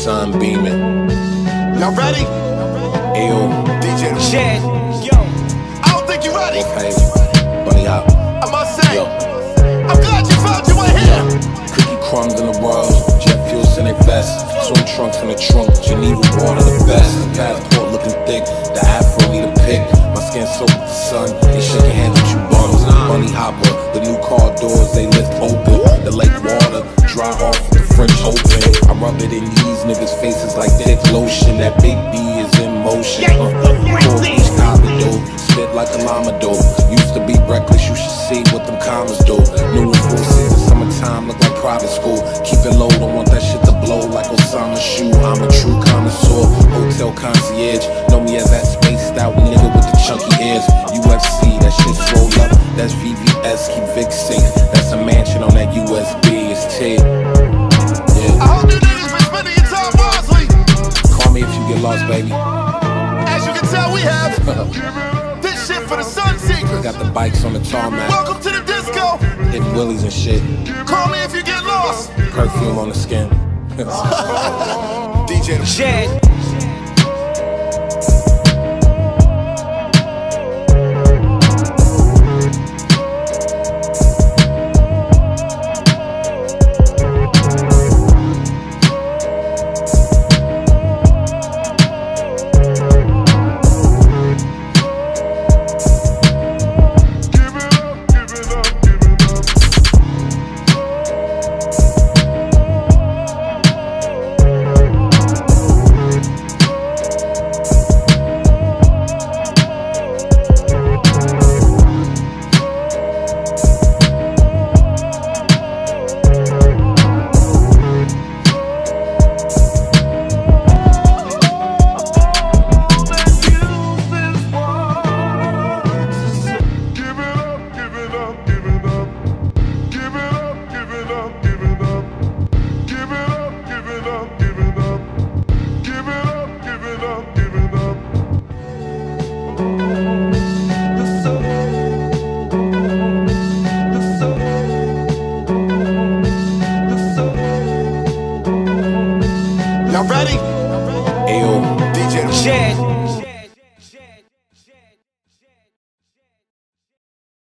sun beaming. Y'all ready? Ayo, DJ Shit, yo. I don't think you ready. hey, bunny hop. I must say, Yo. I'm glad you found your way here. Cookie crumbs in the world, jet fuels in their vest, swim trunks in the trunk, Geneva water the best. Passport looking thick, the afro need a pick. My skin soaked with the sun, they shaking hands with you bums. Bunny hopper, the new car doors they lift open. The lake water dry off with the French open. I rub it in these niggas' faces like thick lotion. That big B is in motion. Spit like a llama dope. Used to be reckless, you should see what them commas do. New in full season, summertime look like private school. Keep it low, don't want that shit to blow like Osama's shoe. I'm a true connoisseur, hotel concierge. Know me as that spaced out nigga with the chunky ears. UFC, that shit's roll up. That's VVS, keep Vic safe. That's a mansion on that USB, it's T. Yeah. I hope you niggas been spending your time wisely. Call me if you get lost, baby. As you can tell, we have this shit for the sun seekers. Got the bikes on the tarmac, Welcome to the disco. hitting willies and shit. Call me if you get lost. Perfume on the skin. DJ Shit. Y'all ready? Ayo, DJ Shit.